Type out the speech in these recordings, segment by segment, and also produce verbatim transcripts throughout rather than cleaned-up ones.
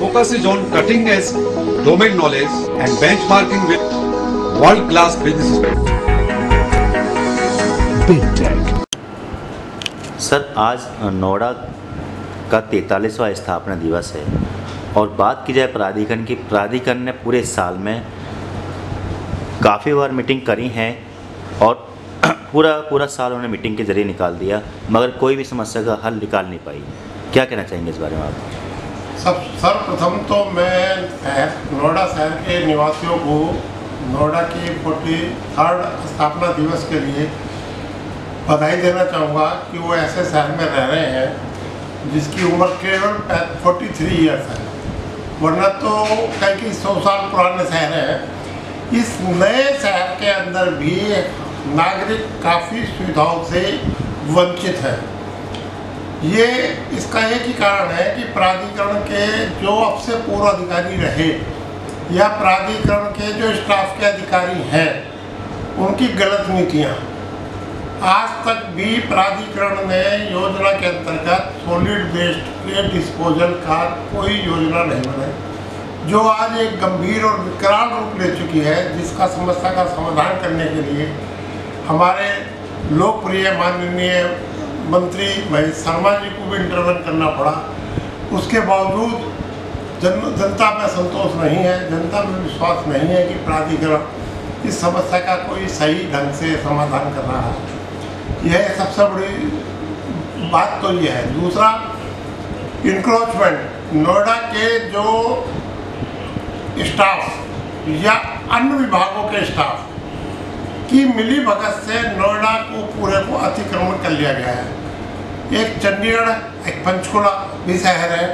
focus is on cutting edge domain knowledge and benchmarking with world class businesses. Big Tech. सर, आज नोएडा का तैंतालीसवां स्थापना दिवस है और बात की जाए प्राधिकरण की, प्राधिकरण ने पूरे साल में काफ़ी बार मीटिंग करी है और पूरा पूरा साल उन्होंने मीटिंग के जरिए निकाल दिया, मगर कोई भी समस्या का हल निकाल नहीं पाई। क्या कहना चाहेंगे इस बारे में आप? सब सर्वप्रथम तो मैं नोएडा शहर के निवासियों को नोएडा की फोर्टी थर्ड स्थापना दिवस के लिए बधाई देना चाहूँगा कि वो ऐसे शहर में रह रहे हैं जिसकी उम्र केवल फोर्टी थ्री ईयर्स है, वरना तो कई कई सौ साल पुराने शहर हैं। इस नए शहर के अंदर भी नागरिक काफ़ी सुविधाओं से वंचित है। ये इसका एक ही कारण है कि प्राधिकरण के जो अब से पूर्व अधिकारी रहे या प्राधिकरण के जो स्टाफ के अधिकारी हैं उनकी गलत नीतियाँ। आज तक भी प्राधिकरण ने योजना के अंतर्गत सॉलिड वेस्ट के डिस्पोजल का कोई योजना नहीं बनाई, जो आज एक गंभीर और विकराल रूप ले चुकी है, जिसका समस्या का समाधान करने के लिए हमारे लोकप्रिय माननीय मंत्री भाई शर्मा जी को भी इंटरवेंट करना पड़ा। उसके बावजूद जन जनता में संतोष नहीं है, जनता में विश्वास नहीं है कि प्राधिकरण इस समस्या का कोई सही ढंग से समाधान कर रहा है। यह सबसे बड़ी बात तो यह है। दूसरा, इंक्रोचमेंट। नोएडा के जो स्टाफ या अन्य विभागों के स्टाफ की मिली भगत से नोएडा को पूरे को अतिक्रमण कर लिया गया है। एक चंडीगढ़, एक पंचकुला भी शहर है,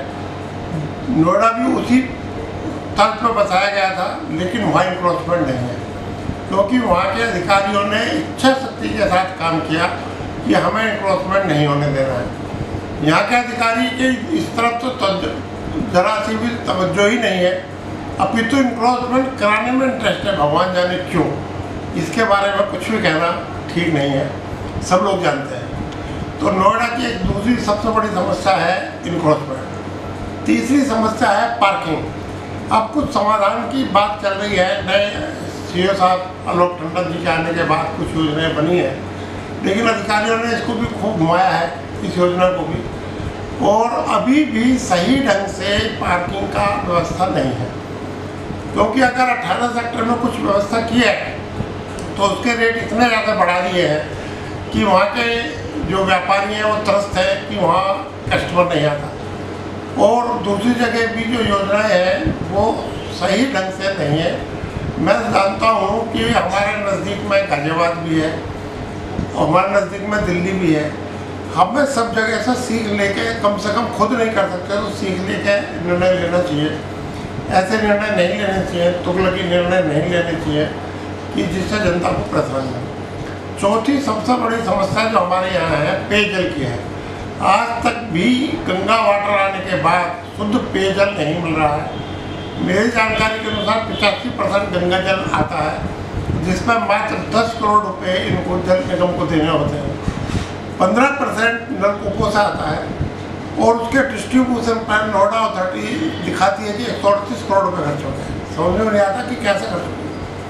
नोएडा भी उसी तर्ज पर बसाया गया था, लेकिन वहाँ इंक्रोचमेंट नहीं है, क्योंकि वहाँ के अधिकारियों ने इच्छा शक्ति के साथ काम किया कि हमें इंक्रोचमेंट नहीं होने देना है। यहाँ के अधिकारी के इस तरफ तो जरा सी भी तवज्जो ही नहीं है, अपितु इंक्रोचमेंट कराने में इंटरेस्ट है, भगवान जाने क्यों। इसके बारे में कुछ भी कहना ठीक नहीं है, सब लोग जानते हैं। तो नोएडा की एक दूसरी सबसे बड़ी समस्या है इंक्रोचमेंट। तीसरी समस्या है पार्किंग। अब कुछ समाधान की बात चल रही है, नए सी ओ साहब आलोक टंडन जी के आने के बाद कुछ योजनाएं बनी है, लेकिन अधिकारियों ने इसको भी खूब घुमाया है, इस योजना को भी, और अभी भी सही ढंग से पार्किंग का व्यवस्था नहीं है। क्योंकि अगर अठारह सेक्टर में कुछ व्यवस्था की है तो उसके रेट इतने ज़्यादा बढ़ा दिए हैं कि वहाँ के जो व्यापारी हैं वो त्रस्त है कि वहाँ कस्टमर नहीं आता। और दूसरी जगह भी जो योजनाएं हैं वो सही ढंग से नहीं है। मैं जानता हूँ कि हमारे नज़दीक में गाजियाबाद भी है और हमारे नज़दीक में दिल्ली भी है। हमें सब जगह से सीख लेके, कम से कम खुद नहीं कर सकते तो सीख लेके निर्णय लेना चाहिए। ऐसे निर्णय नहीं लेने चाहिए, तुगलकी निर्णय नहीं लेने चाहिए कि जिससे जनता को परेशानी हो। चौथी सबसे बड़ी समस्या जो हमारे यहाँ है पेयजल की है। आज तक भी गंगा वाटर आने के बाद शुद्ध पेयजल नहीं मिल रहा है। मेरी जानकारी के अनुसार पचासी परसेंट गंगा जल आता है, जिसमें मात्र दस करोड़ रुपए इनको जल निगम को देने होते हैं। पंद्रह परसेंट नलकूपों से आता है और उसके डिस्ट्रीब्यूशन पर नोएडा अथॉरिटी दिखाती है कि एक सौ अड़तीस करोड़ रुपये खर्च होते हैं। समझ में नहीं आता कि कैसे खर्च होते हैं।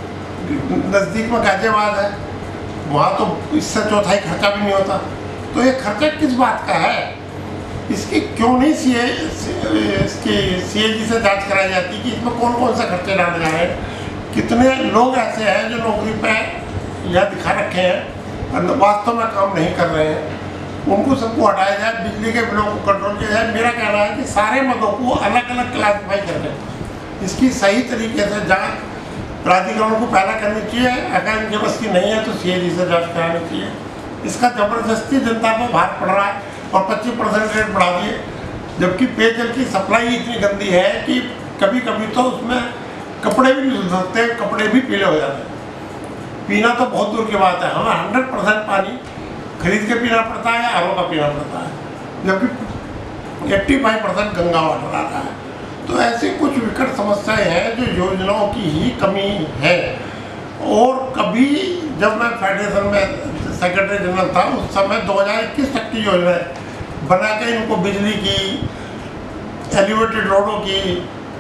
नज़दीक में गाजियाबाद है, वहाँ तो इससे चौथाई खर्चा भी नहीं होता। तो ये खर्चा किस बात का है? इसकी क्यों नहीं सी ए इसकी सी ए जी से जांच कराई जाती कि इसमें कौन कौन से खर्चे डाले जा रहे हैं? कितने लोग ऐसे हैं जो नौकरी पे यहाँ दिखा रखे हैं और वास्तव में काम नहीं कर रहे हैं? उनको सबको हटाया जाए, बिजली के बिलों को कंट्रोल किया जाए। मेरा कहना है कि सारे मदों को अलग अलग क्लासीफाई करके इसकी सही तरीके से जाँच प्राधिकरण को पहला करनी चाहिए। अगर इनके बस की नहीं है तो सी ए जी से जाँच करानी चाहिए। इसका ज़बरदस्ती जनता पर भार पड़ रहा है और पच्चीस परसेंट रेट बढ़ा दिए, जबकि पेयजल की सप्लाई इतनी गंदी है कि कभी कभी तो उसमें कपड़े भी नहीं धुल सकते, कपड़े भी पीले हो जाते हैं। पीना तो बहुत दूर की बात है, हमें हंड्रेड परसेंट पानी खरीद के पीना पड़ता है, आर ओ का पीना पड़ता है, जबकि eighty five percent Ganga water आता है। तो ऐसी कुछ विकट समस्याएं हैं जो योजनाओं की ही कमी है। और कभी जब मैं फेडरेशन में सेक्रेटरी जनरल था उस समय दो हज़ार इक्कीस तक की योजनाएं बना के इनको बिजली की, एलिवेटेड रोडों की,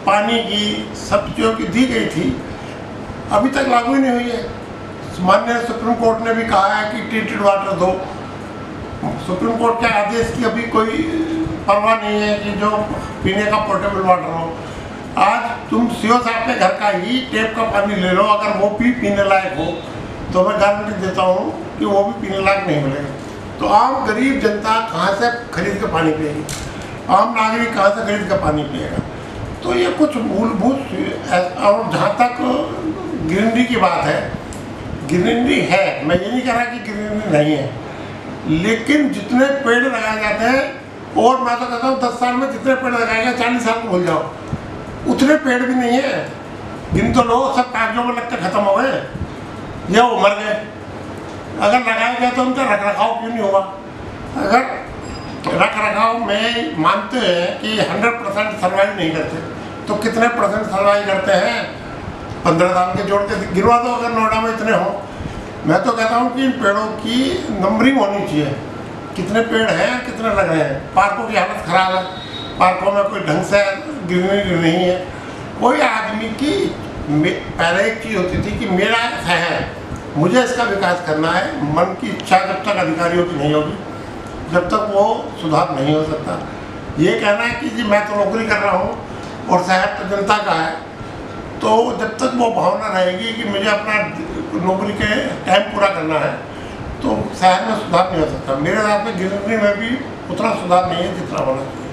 पानी की, सब चीज़ों की दी गई थी, अभी तक लागू ही नहीं हुई है। माननीय सुप्रीम कोर्ट ने भी कहा है कि ट्रीटेड वाटर दो। सुप्रीम कोर्ट के आदेश की अभी कोई परवाह नहीं है कि जो पीने का पोर्टेबल वाटर हो। आज तुम सीओ साहब के घर का ही टेप का पानी ले लो, अगर वो भी पीने लायक हो तो मैं गारंटी देता हूँ कि वो भी पीने लायक नहीं मिलेगा। तो आम गरीब जनता कहाँ से खरीद के पानी पिएगी, आम नागरिक कहाँ से खरीद के पानी पिएगा। तो ये कुछ मूलभूत। और जहाँ तक ग्रीनरी की बात है, ग्रीनरी है, मैं ये नहीं कह रहा कि ग्रीनरी नहीं है, लेकिन जितने पेड़ लगाए जाते हैं, और मैं तो कहता हूँ दस साल में जितने पेड़ लगाए गए चालीस साल को भूल जाओ, उतने पेड़ भी नहीं है। गिन तो लोग सब कागजों में लगते खत्म हो गए या वो मर गए। अगर लगाए गए तो उनका रख रखाव क्यों नहीं हुआ? अगर रख रखाव में मानते हैं कि हंड्रेड परसेंट सर्वाइव नहीं करते, तो कितने परसेंट सर्वाइव करते हैं? पंद्रह साल के जोड़ के गिरवा दो अगर नोएडा में इतने हों। मैं तो कहता हूँ कि इन पेड़ों की नंबरिंग होनी चाहिए, कितने पेड़ हैं, कितने लग रहे हैं। पार्कों की हालत ख़राब है, पार्कों में कोई ढंग से ग्रीनरी नहीं है। कोई आदमी की पहले एक चीज़ होती थी कि मेरा शहर, मुझे इसका विकास करना है, मन की इच्छा जब तक अधिकारियों की नहीं होगी, जब तक वो सुधार नहीं हो सकता। ये कहना है कि जी मैं तो नौकरी कर रहा हूँ और शहर तो जनता का है, तो जब तक वो भावना रहेगी कि मुझे अपना नौकरी के टाइम पूरा करना है, तो शहर में सुधार नहीं हो सकता। मेरे हिसाब से ग्रीनरी में भी उतना सुधार नहीं है जितना होना चाहिए।